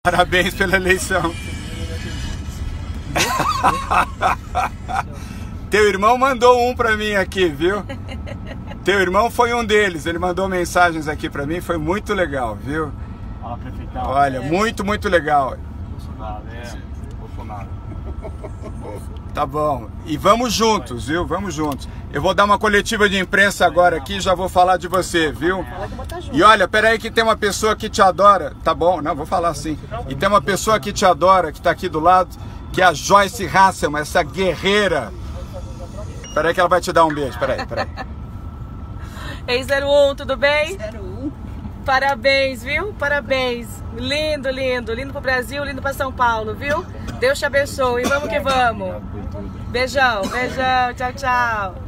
Parabéns pela eleição. Teu irmão mandou um pra mim aqui, viu? Teu irmão foi um deles, ele mandou mensagens aqui pra mim, foi muito legal, viu? Fala, prefeitão. Olha, muito legal. Bolsonaro, Bolsonaro. Tá bom. E vamos juntos, viu? Vamos juntos. Eu vou dar uma coletiva de imprensa agora aqui e já vou falar de você, viu? E olha, peraí que tem uma pessoa que te adora. Tá bom, não, vou falar assim. E tem uma pessoa que te adora, que tá aqui do lado, que é a Joyce Hasselman, essa guerreira. Peraí que ela vai te dar um beijo, peraí. Ei, 01, tudo bem? 01. Parabéns, viu? Parabéns. Lindo, lindo. Lindo pro Brasil, lindo pra São Paulo, viu? Deus te abençoe. Vamos que vamos. Beijão, beijão. Tchau, tchau.